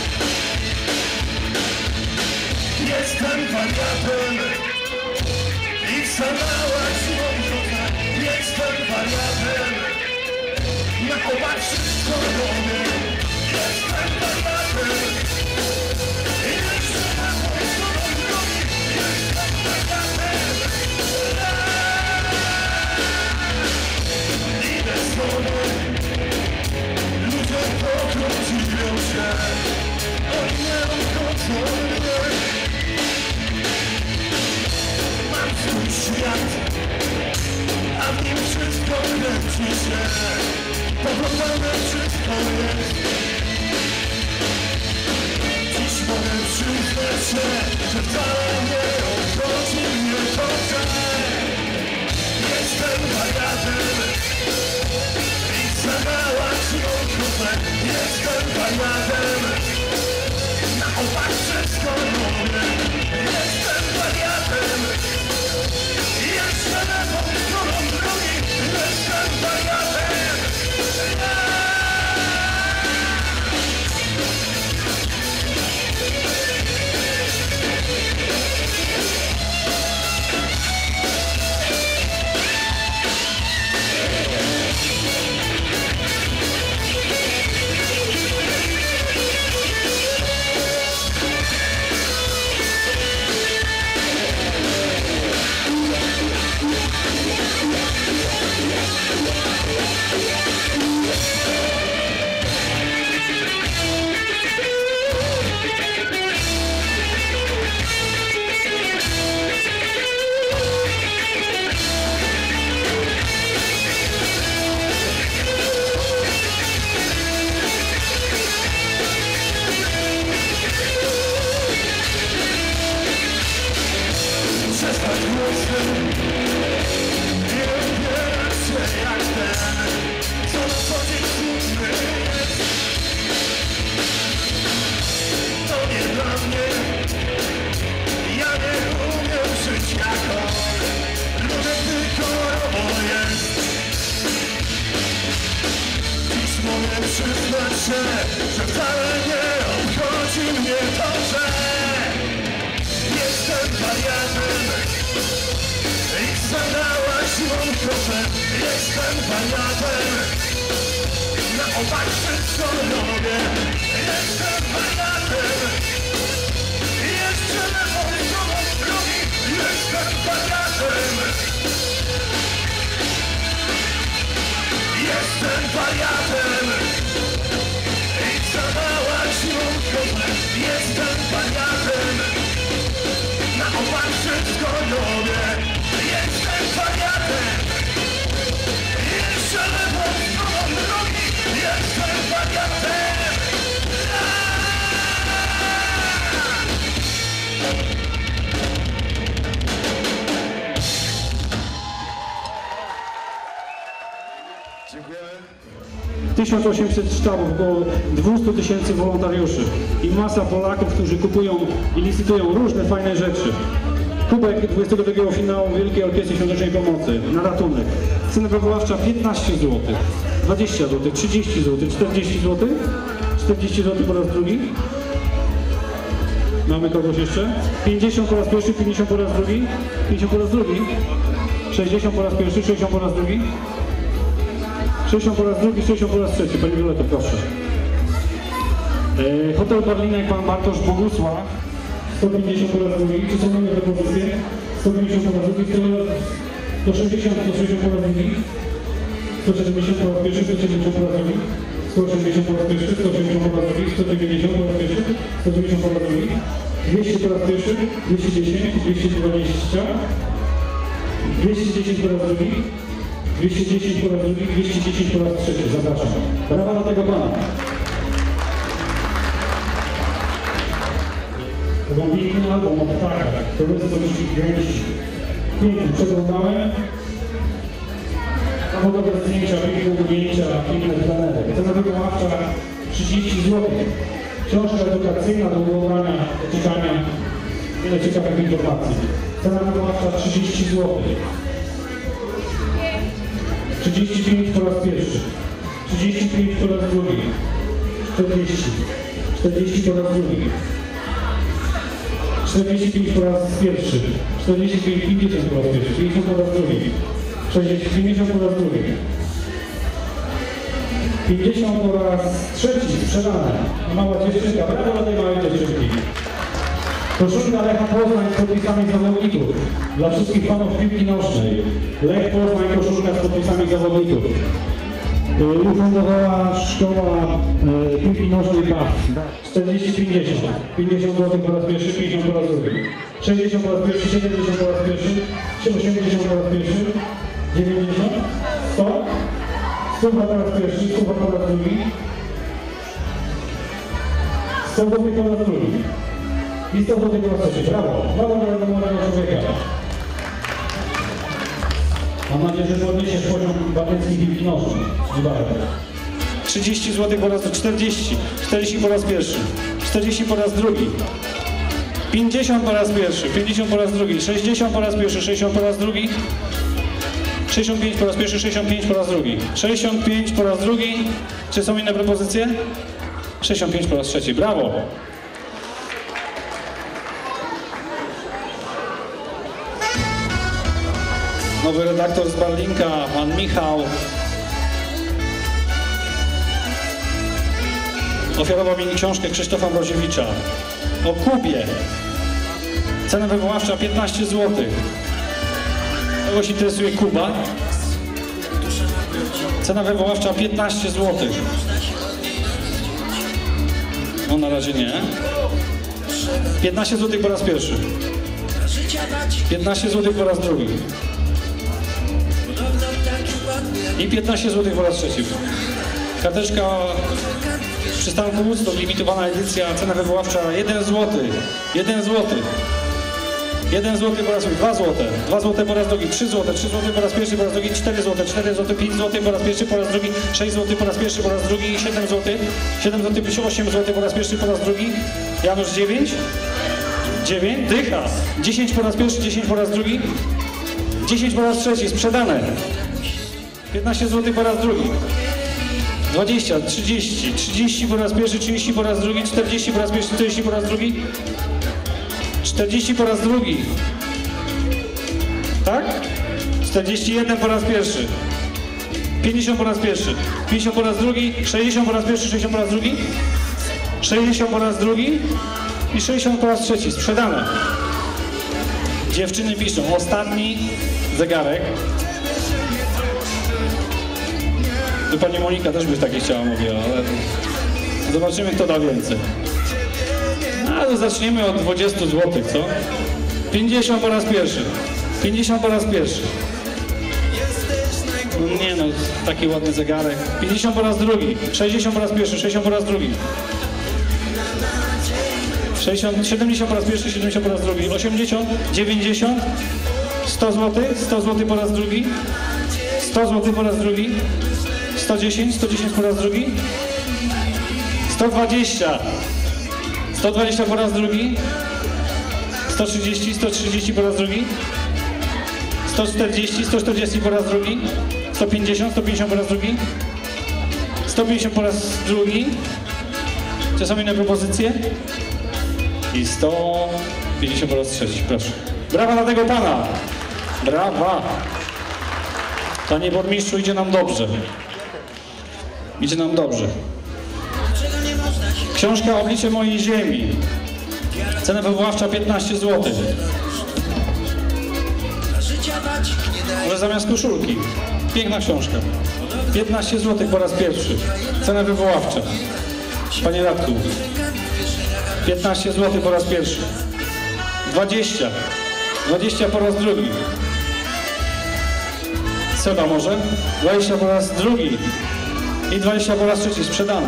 Speaker 10: Jestem wariatem i w sandałach siłą chodzę. Jestem wariatem, na opak wszystko robię. Jestem wariatem i jeszcze na tą stroną drogi. Jestem wariatem. Idę z tobą, ludzie wokół dziwią się, oni nie obchodzą mnie. Mam swój świat, a w nim wszystko kręci się, poglądane wszystko jest. Dziś mogę przyznać się, że wcale nie obchodzi mnie to, że jestem wariatem i zadałam się odchodzę. Jestem wariatem, na opak wszystko robię. Jestem wariatem i jeszcze lewą stroną drogi. Jestem wariatem. Przestać głosem i rozbierać się jak ten, co na co dzień smutny jest. To nie dla mnie, ja nie umiem żyć jak on. Lubię tylko jest. Dziś mogę przyznać się, że wcale nie obchodzi mnie to, że jestem wariatem i zadała siłą proszę. Jestem wariatem, na opak wszystko robię. Jestem wariatem i jeszcze lewą stroną drogi. Jestem wariatem. Jestem wariatem i zadała siłą proszę. Jestem wariatem, na opak wszystko robię. Jestem wariatem. Jeszcze lewą stroną drogi. Jestem wariatem.
Speaker 9: Dziękujemy. 1800 sztabów, około 200 000 wolontariuszy i masa Polaków, którzy kupują i licytują różne fajne rzeczy. Kubek 22 finału Wielkiej Orkiestry Świątecznej Pomocy na ratunek. Cena wywoławcza 15 zł, 20 zł, 30 zł, 40 zł, 40 zł po raz drugi. Mamy kogoś jeszcze? 50 po raz pierwszy, 50 po raz drugi, 50 po raz drugi, 60 po raz pierwszy, 60 po raz drugi, 60 po raz drugi, 60 po raz trzeci. Pani Violeto, proszę. Hotel Barlinek, pan Bartosz Bogusław, 150 po raz drugi, czy są inne propozycje? 150 po raz drugi, 160 po raz drugi, 170 po raz pierwszy, 170 po raz drugi, 180 po raz pierwszy, 180 po raz drugi, 190 po raz pierwszy, 190 po raz drugi, 200 po raz pierwszy, 210, 220, 210 po raz drugi, 210 po raz drugi, 210 po raz trzeci. Zapraszam. Brawa dla tego pana. To był piękny album o ptakach, to jest coś gęści. Piękny, przeglądałem. Zawodowe zdjęcia, piękne ujęcia, piękne planery. Cena wykonawcza 30 zł. Książka edukacyjna do ułożenia, do czytania. Wiele ciekawych informacji. Cena wykonawcza 30 zł. 35 po raz pierwszy. 35 po raz drugi. 40. 40 po raz drugi. 45 po raz pierwszy. 45, 50 po raz pierwszy. 50 po raz drugi. 50 po raz drugi. 50 po raz trzeci, sprzedane. Mała dziewczynka, brawo dla tej małej dziewczynki. Koszulka Lecha Poznań z podpisami zawodników. Dla wszystkich fanów piłki nożnej. Lech Poznań, koszulka z podpisami zawodników. Ufundowała szkoła piłki nożnej BAF. 40-50. 50 zł po raz pierwszy, 50 po raz drugi. 60 po raz pierwszy, 70 po raz pierwszy, 80 po raz pierwszy, 90, 100, 100 po raz pierwszy, 100 po raz drugi, 100 zł po raz drugi i 100 zł po raz trzeci. Brawo! Brawo dla tego młodego człowieka. Mam nadzieję, że podniesiesz poziom batenckiej piłki nożnej. 30 zł po raz 40, 40 po raz pierwszy, 40 po raz drugi, 50 po raz pierwszy, 50 po raz drugi, 60 po raz pierwszy, 60 po raz drugi, 65 po raz pierwszy, 65 po raz drugi, 65 po raz drugi. Czy są inne propozycje? 65 po raz trzeci. Brawo! Nowy redaktor z Barlinka, pan Michał. Ofiarował mi książkę Krzysztofa Mroziewicza o Kubie. Cena wywoławcza 15 zł. Kogoś interesuje Kuba? Cena wywoławcza 15 zł. No na razie nie. 15 zł po raz pierwszy. 15 zł po raz drugi. I 15 zł po raz trzeci. Karteczka przystanku Woodstock, limitowana edycja, cena wywoławcza 1 zł. 1 zł. 1 zł po raz drugi, 2 zł. 2 zł po raz drugi, 3 zł. 3 zł po raz pierwszy, po raz drugi, 4 zł. 4 zł, 5 zł po raz pierwszy, po raz drugi, 6 zł po raz pierwszy, po raz drugi, 7 zł. 7 zł, 8 zł po raz pierwszy, po raz drugi. Janusz 9. 9, dycha. 10 po raz pierwszy, 10 po raz drugi. 10 po raz trzeci, sprzedane. 15 zł po raz drugi. 20, 30, 30 po raz pierwszy, 30 po raz drugi, 40 po raz pierwszy, 40 po raz drugi, 40 po raz drugi. Tak? 41 po raz pierwszy. 50 po raz pierwszy. 50 po raz drugi, 60 po raz pierwszy, 60 po raz drugi, 60 po raz drugi i 60 po raz trzeci. Sprzedane. Dziewczyny piszą, ostatni zegarek. Tu pani Monika też by takie chciała, mówiła, ale zobaczymy, kto da więcej. No, to zaczniemy od 20 zł, co? 50 po raz pierwszy. 50 po raz pierwszy. No nie no, taki ładny zegarek. 50 po raz drugi. 60 po raz pierwszy, 60 po raz drugi. 60, 70 po raz pierwszy, 70 po raz drugi. 80, 90, 100 zł, 100 zł po raz drugi. 100 zł po raz drugi. 110, 110 po raz drugi. 120. 120 po raz drugi. 130, 130 po raz drugi. 140, 140 po raz drugi. 150, 150 po raz drugi. 150 po raz drugi. Czy są inne propozycje? I 150 po raz trzeci, proszę. Brawa dla tego pana! Brawa! Panie burmistrzu, idzie nam dobrze. Idzie nam dobrze. Książka Oblicze mojej ziemi. Cena wywoławcza 15 zł. Może zamiast koszulki. Piękna książka. 15 zł po raz pierwszy. Cena wywoławcza. Panie Radku. 15 zł po raz pierwszy. 20. 20 po raz drugi. Seba może? 20 po raz drugi. I 20 po raz trzeci. Sprzedane.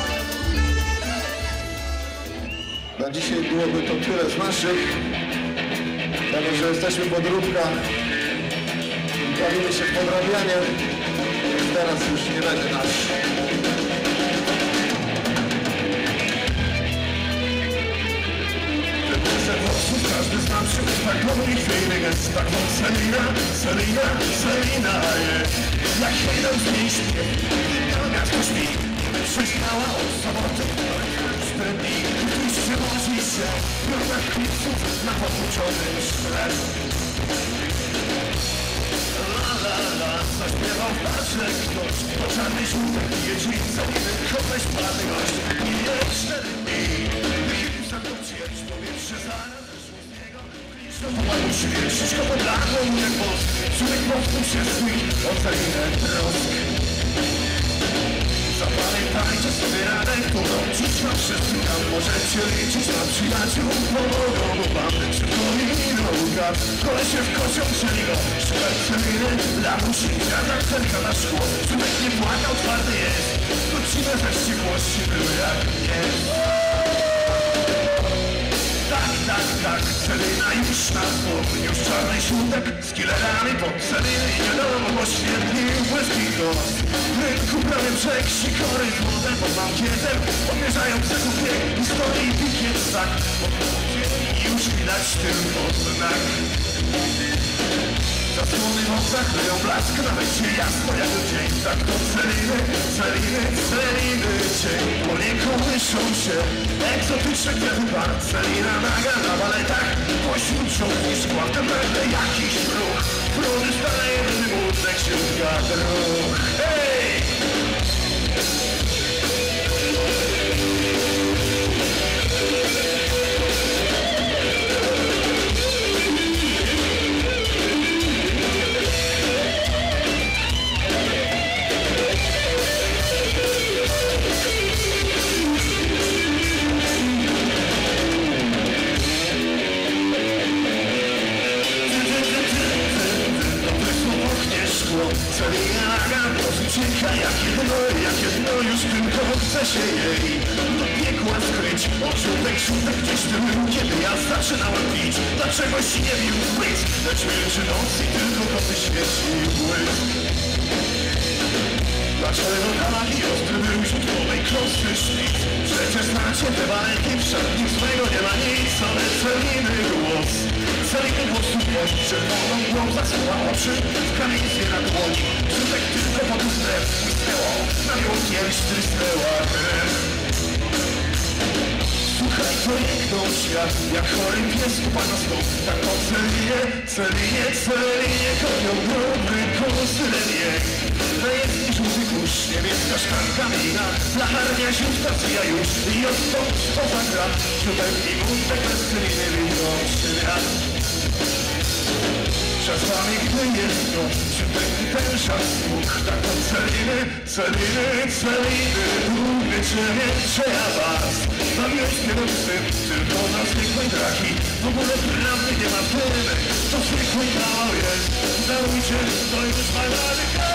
Speaker 10: Na dzisiaj byłoby to tyle z naszych. Dlatego, że jesteśmy podróbka. Bawimy się w podrabianie. Teraz już nie będzie nasz. Każdy z nas jest taką chwilę, jest taką Selina, Selina, Selina jest. Jak chwilę zmienisz mnie, miasto śpi. Przyznała od soboty, 4 dni. Już przywozi się, pełna klipsów na potłuczonym szkle. La la la, zaśpiewał w patrze ktoś. Po czarnej żółtek jedzie i całiny, koleś pany gość. Mije 4 dni, wychylił za to przyjęć powietrze zaraz. Pomagał się wierszyć, go podlagło mu jak wosk. Człowiek powtół się swój ocelinę trosk. Zapamiętajcie sobie radę, którą czuć wam wszyscy tam. Możecie liczyć na przyjaciół, pomogą wam. Szybko minął gaz, kolesie w kocioł przeligo. Szukaj celiny, lamusi, gwiazda, celka na szkło. Człowiek nie płakał, twardy jest. Godziny ze wściekłości były jak jest. Tak, Selina już na południu z czarnej świątek z killerami pod Seliny i wiadomo oświetlił błyski głos. W rynku prawie brzeg, sikory z młodem pod bankietem odmierzają zakupie historii i pikiet sak. I już widać tylko znak. Zasłony w oczach leją blask, nawet się jasno jak dzień. Tak to Seliny, Seliny, Seliny cień. Po nie kołyszą się egzotyczne kwiaty bar. Selina naga na baletach, pośród żołni szkła. W tym nagle jakiś ruch, brody staleje wymódnek się zgadza ruch. Hej! Selina naga, ucieka jak jedno już tylko chce się jej do piekła skryć. Odrzutek, szutek gdzieś tyłem, kiedy ja zaczynałem pić. Dlaczego się nie bił zbyt, lecz milczy noc i tylko koty świeci błysk. Dlaczego kamaki ostry był wśród nowej klosy szlic? Przecież znacie te bajki, w szatni swego nie ma nic, ale Seliny głos. Seliny głosu głosi, czerwoną głą zasuwa oczy, w kamienie na dłoni. Brzutek tylko pod ustę błysnęło, na nią pierś trysnęła krew. Słuchaj, to jęknął świat, jak chory pies upada stąd. Tak po Celinie, Celinie, Celinie, kopią dobry kosylem jej. Rejeski żółty kurz, niebieska szklanka wina, lacharnia ziółta zwija już i odtąd spoza gra. Siódem i wódek bez Celiny winno przywiat. Czasami gdy jest noc, siódem i ten czas smuk. Tak od Celiny, Celiny, Celiny, wiecie, że ja was bawiłeś mnie do psy, tylko na zwykłej draki. W ogóle prawdy nie ma w tym, to zwykłej mało jest. Darujcie, to już ma radykę.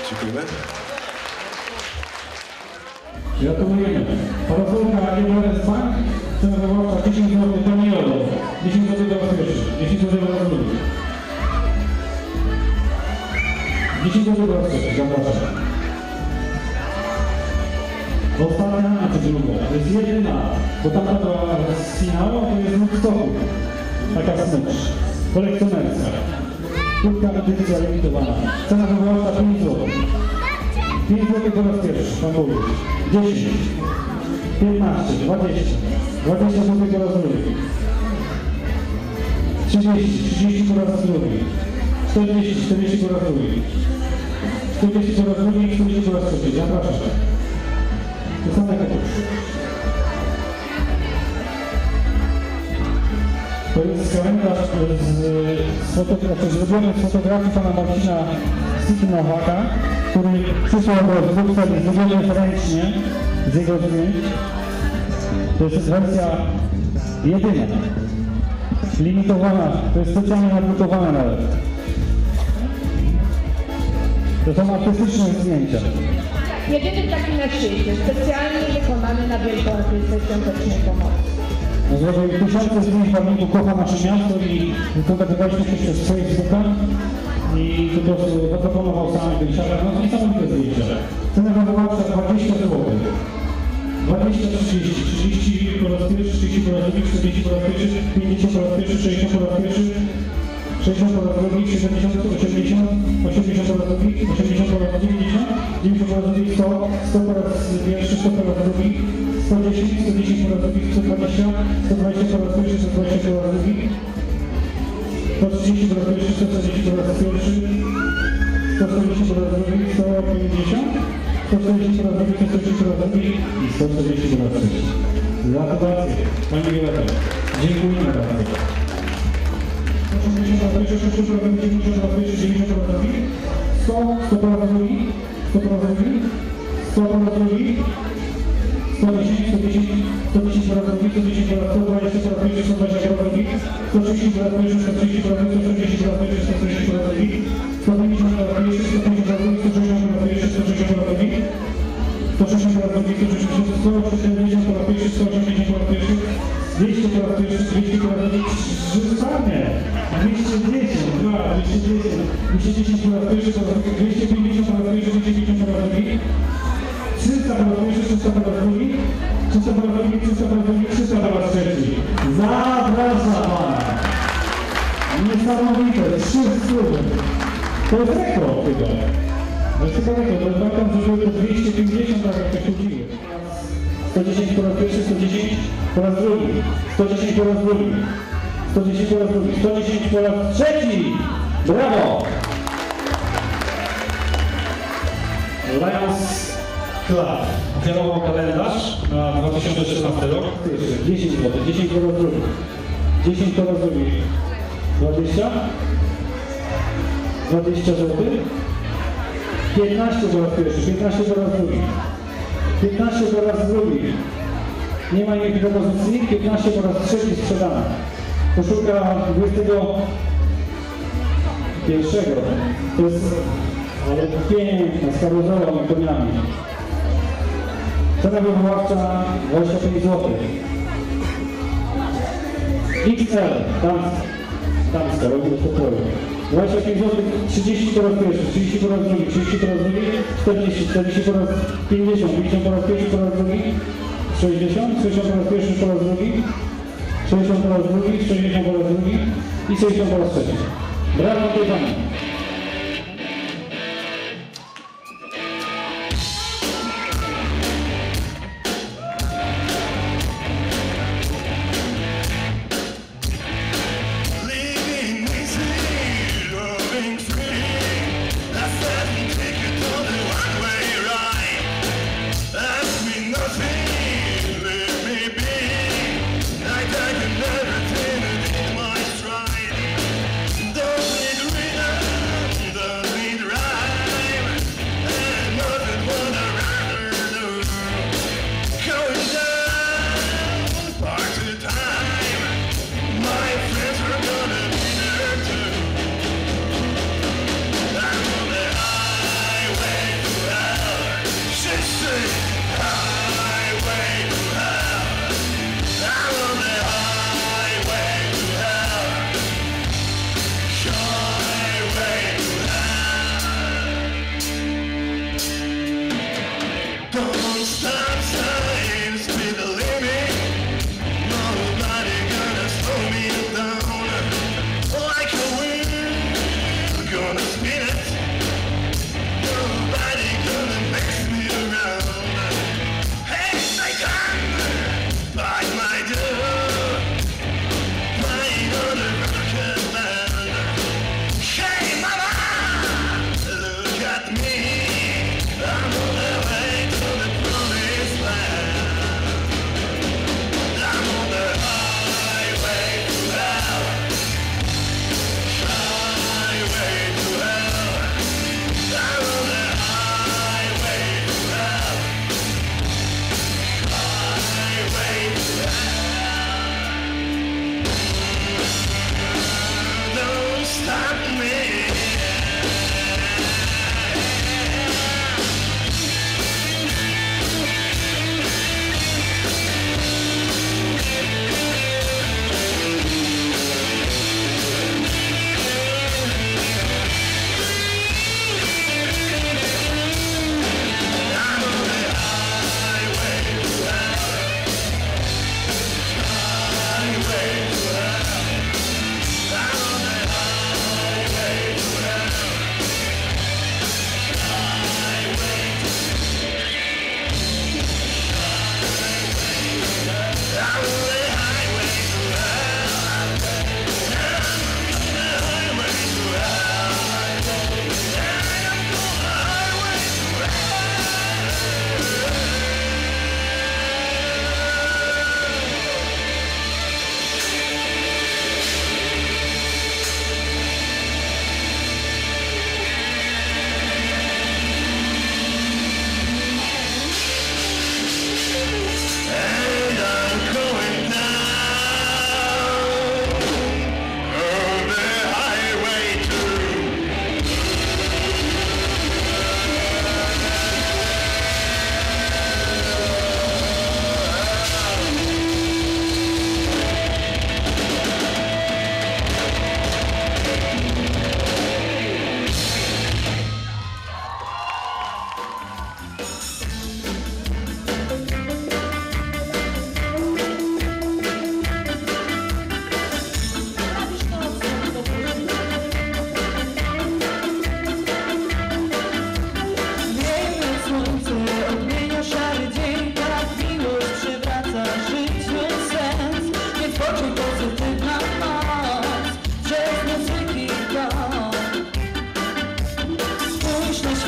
Speaker 10: Dziękujemy.
Speaker 9: Gratulujemy. Parasolka Everest Bank, cena wywoławcza 10 zł, Pani Jolo. 10 zł do raz pierwszy, 10 zł do raz drugi. 10 zł do raz trzeci, zapraszam. Ostatnia, znaczy druga, to jest jedyna, bo tamta była z finału, to jest lub stoku. Taka smycz, kolekcjonerska. Krótka edycja limitowana. Cena wywoławcza 5 zł. 5 zł po raz pierwszy, Pan Bogu. 10, 15, 20, 20 zł po raz drugi. 30 po raz drugi. 40 po raz drugi. 40 po raz drugi i 40 po raz trzeci. Zapraszam. To same koty. To jest kalendarz zrobiony z fotografii pana Marcina Sitynowaka, który przysłał do Brukseli, zrobiony ręcznie z jego zdjęć. To jest wersja jedyna, limitowana, to jest specjalnie nadrukowane nawet. To są artystyczne zdjęcia.
Speaker 8: Jedyny taki na świecie, specjalnie wykonany na Wielką Orkiestrę Świątecznej Pomocy.
Speaker 9: Zrobił tysiące zdjęć pamiętniku Kocha nasze miasto i kontaktowaliśmy się przez Facebooka i po prostu zaproponował sam zdjęcia, no niesamowite zdjęcia. Cena wywoławcza 20 zł. 20, 30 po raz pierwszy, 30 po raz drugi, 40 po raz pierwszy, 50 po raz pierwszy, 60 po raz pierwszy, 60 po raz drugi, 70, 80, 80 po raz drugi, 80 po raz 90, 90 po raz drugi, 100, 100 po raz pierwszy, 100 po raz drugi, 110, 110 po raz drugi, 120, 120 po raz pierwszy, 120 po raz drugi, 130 po raz pierwszy, 140 po raz pierwszy, 140 po raz drugi, 150, 140 po raz drugi, 140 po raz drugi i 140 po raz trzeci. Gratulacje, Pani Violeta. Dziękujemy bardzo. 80 po raz pierwszy, 60 po raz drugi, 90 po raz pierwszy, 90 po raz drugi, 100 po raz drugi, 100 po raz drugi, 100 po raz drugi, 110, 110, 110 po raz drugi, 110 po raz 120 po raz pierwszy, 120 po raz drugi, 130 po raz pierwszy, 130 po raz drugi, 140 po raz pierwszy, 140 po raz drugi, 150 po raz pierwszy, 150 po raz drugi, 160 po raz pierwszy, 160 po raz drugi, 160 po raz drugi, 160, 170 po raz pierwszy, 180 po raz pierwszy, 200 po raz pierwszy, 200 po raz drugi, rzucamy! 210, 210 po raz pierwszy, 250 po raz pierwszy, 250 po raz drugi, 300 po raz pierwszy, 300 po raz drugi, 300 po raz drugi, 300 po raz drugi, 300 po raz trzeci. Zapraszam Pana! Niesamowite, 3 stówy. To jest rekord chyba. To jest chyba rekord, bo pamiętam, że były to 250, tak jak te chodziły. 110 po raz pierwszy, 110 po raz drugi, 110 po raz drugi, 110 po raz drugi, 110 po raz trzeci! Brawo! Lions Club ofiarował kalendarz na 2016 rok. 10 zł, 10 po raz drugi, 10 po raz drugi, 20, 20 zł, 15 po raz pierwszy, 15 po raz drugi, 15 po raz drugi, nie ma innej propozycji, 15 po raz trzeci sprzedana. Koszulka 21, to jest ale piękna, z karuzelą i koniami. Cena wywoławcza 25 zł. XL, damska, robimy pokroju. 25 zł, 30 po raz pierwszy, 30 po raz drugi, 30 po raz drugi, 40, 40 po raz 50, 50 po raz pierwszy, po raz drugi, 60, 60 po raz pierwszy, po raz drugi, 60 po raz drugi, 60 po raz drugi i 60 po raz trzeci. Brawo tej Pani.
Speaker 10: Everything in my stride. Don't need reason.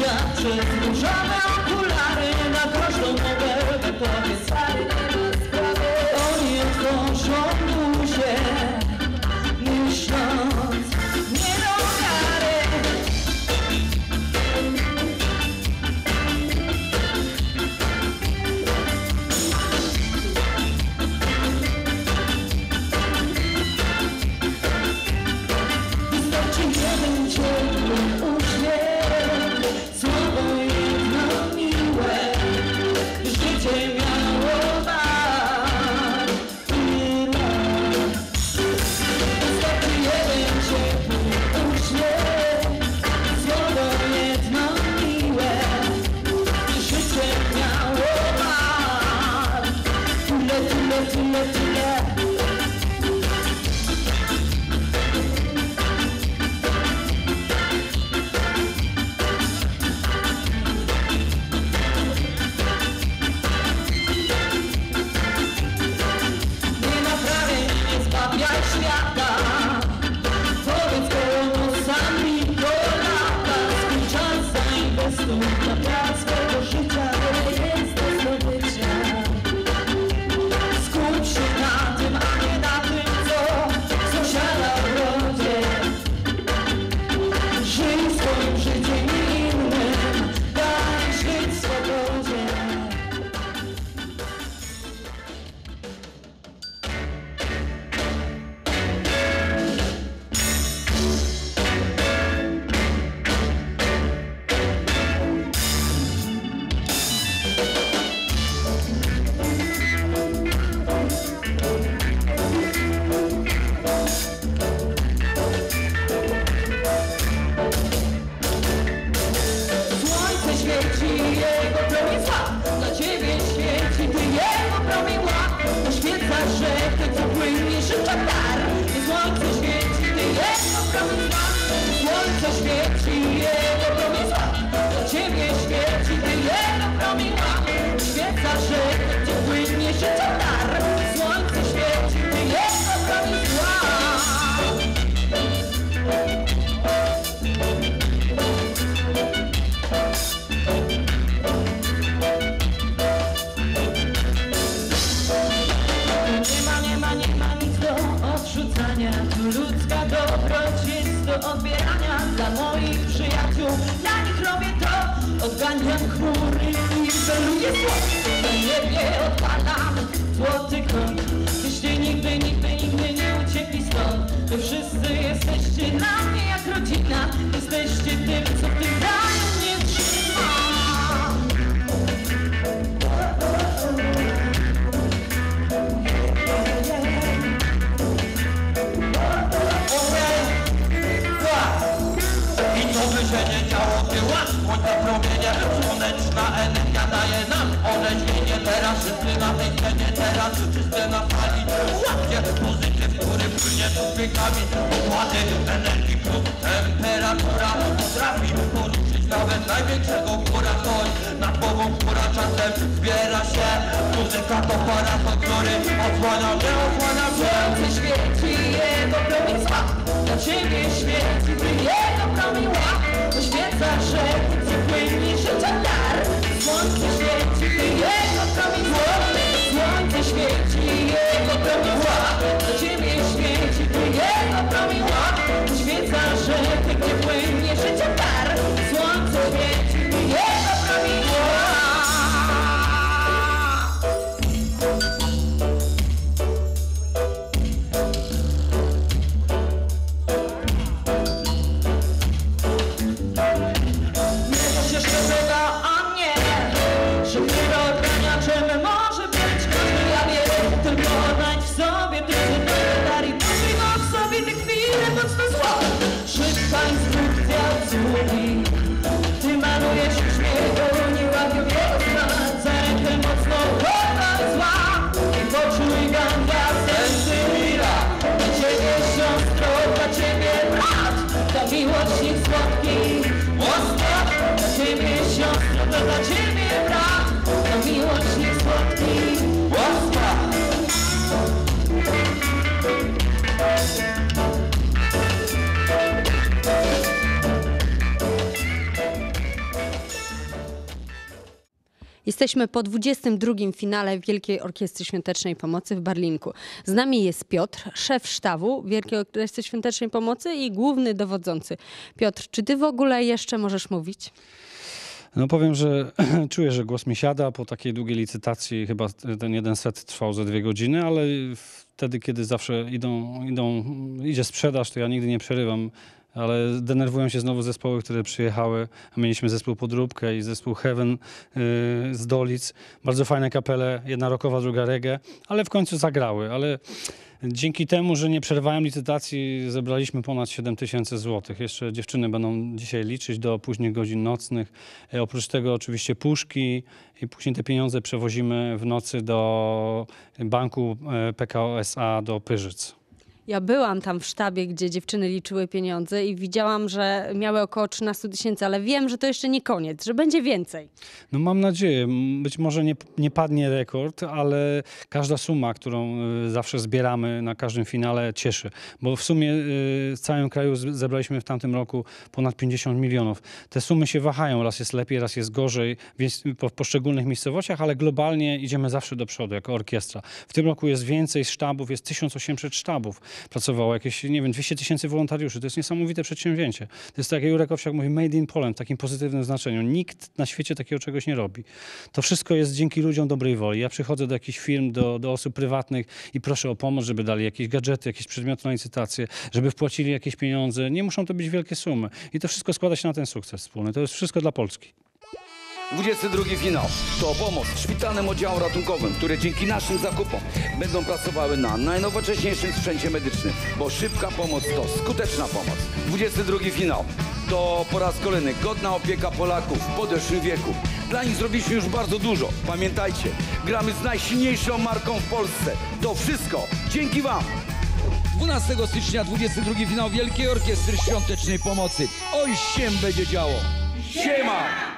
Speaker 3: świat przez różowe okulary. Na każdą nowelę powie stary nie ma sprawy. Oni tworzą buzię, myśląc nie do wiary. Wystarczy jeden ciepły uśmiech, słowo jedno miłe, życie miało wart tyle. Wystarczy jeden ciepły uśmiech, słowo jedno miłe, życie miało wart tyle. Nie naprawiaj, nie zbawiaj świata. Powiedz komu sami kolata. Swój czas zainwestuj na plac swego życia. To jest do zdobycia. Skup się na tym, a nie na tym, co sąsiada w rodzie. Żyj swoim życiem innym, daj żyć w swobodzie. Słońce świeci, jego promień zła. Dla ciebie świeci, ty jego promień łap. Oświeca rzekę, co płynie szybko dar. Słońce świeci, ty jego promień zła. Słońce świeci, jego promień zła. Dla ciebie świeci, ty jego promień łap. Oświeca rzekę, co płynie szybko dar. Słońce świeci, ty jego promień zła. Nie ma nic do odrzucania. Tu ludzka dobroć jest do odbierania. Dla moich przyjaciół, dla nich robię to. Odganiam chmury i celuję słońce. Na niebie odpalam złoty kąt. Byście nigdy nie uciekli stąd. Wy wszyscy jesteście dla mnie jak rodzina. Jesteście tym, co w tym kraju mnie trzyma.
Speaker 10: I to by się nie działo, była słońca promienie. Słoneczna energia daje nam orzeźwienie. Teraz wszyscy na tej scenie, teraz wszyscy na sali. Łapcie pozytyw, który płynie z uśmiechami. Układy energii plus temperatura potrafi poruszyć nawet największego góra. Choć nad głową chmura czasem zbiera się. Muzyka to parasol, który osłania, nie osłania się.
Speaker 3: Słońce świeci, jego promień zła. Dla ciebie świeci, ty jego promień łap. Oświeca rzekę, co płynie życia dar. Słońce świeci, ty jego promień zła. Słońce świeci, jego promień zła. Dla ciebie świeci, ty jego promień łap. Oświeca rzekę, gdzie płynie życia dar. Słońce świeci, ty jego promień zła. Ty malujesz uśmiech, nie łapią jego smak. Za rękę mocno chowaj zła. I poczuj ganga, serce mira. Dla ciebie siostro, dla ciebie brat. Ta miłość niech słodki łoskot. Dla ciebie siostro, to dla ciebie brat. Ta miłość niech słodki łoskot.
Speaker 6: Jesteśmy po 22. finale Wielkiej Orkiestry Świątecznej Pomocy w Barlinku. Z nami jest Piotr, szef sztabu Wielkiej Orkiestry Świątecznej Pomocy i główny dowodzący. Piotr, czy ty w ogóle jeszcze możesz mówić?
Speaker 9: No powiem, że czuję, że głos mi siada po takiej długiej licytacji. Chyba ten jeden set trwał ze 2 godziny, ale wtedy, kiedy zawsze idzie sprzedaż, to ja nigdy nie przerywam. Ale denerwują się znowu zespoły, które przyjechały. Mieliśmy zespół Podróbkę i zespół Heaven z Dolic. Bardzo fajne kapele, jedna rockowa, druga reggae, ale w końcu zagrały. Ale dzięki temu, że nie przerwałem licytacji, zebraliśmy ponad 7000 złotych. Jeszcze dziewczyny będą dzisiaj liczyć do późnych godzin nocnych. Oprócz tego oczywiście puszki i później te pieniądze przewozimy w nocy do banku PKO SA do Pyrzyc.
Speaker 6: Ja byłam tam w sztabie, gdzie dziewczyny liczyły pieniądze i widziałam, że miały około 13 000, ale wiem, że to jeszcze nie koniec, że będzie więcej.
Speaker 9: No mam nadzieję. Być może nie padnie rekord, ale każda suma, którą zawsze zbieramy na każdym finale, cieszy. Bo w sumie w całym kraju zebraliśmy w tamtym roku ponad 50 milionów. Te sumy się wahają. Raz jest lepiej, raz jest gorzej w poszczególnych miejscowościach, ale globalnie idziemy zawsze do przodu jako orkiestra. W tym roku jest więcej sztabów, jest 1800 sztabów. Pracowało jakieś, nie wiem, 200 000 wolontariuszy. To jest niesamowite przedsięwzięcie. To jest tak, jak Jurek Owsiak mówi, made in Poland w takim pozytywnym znaczeniu. Nikt na świecie takiego czegoś nie robi. To wszystko jest dzięki ludziom dobrej woli. Ja przychodzę do jakichś firm, do osób prywatnych i proszę o pomoc, żeby dali jakieś gadżety, jakieś przedmioty na licytację, żeby wpłacili jakieś pieniądze. Nie muszą to być wielkie sumy. I to wszystko składa się na ten sukces wspólny. To jest wszystko dla Polski.
Speaker 1: 22. finał to pomoc szpitalnym oddziałom ratunkowym, które dzięki naszym zakupom będą pracowały na najnowocześniejszym sprzęcie medycznym, bo szybka pomoc to skuteczna pomoc. 22. finał to po raz kolejny godna opieka Polaków w podeszłym wieku. Dla nich zrobiliśmy już bardzo dużo. Pamiętajcie, gramy z najsilniejszą marką w Polsce. To wszystko dzięki wam. 12 stycznia 22. finał Wielkiej Orkiestry Świątecznej Pomocy. Oj, się będzie działo. Siema!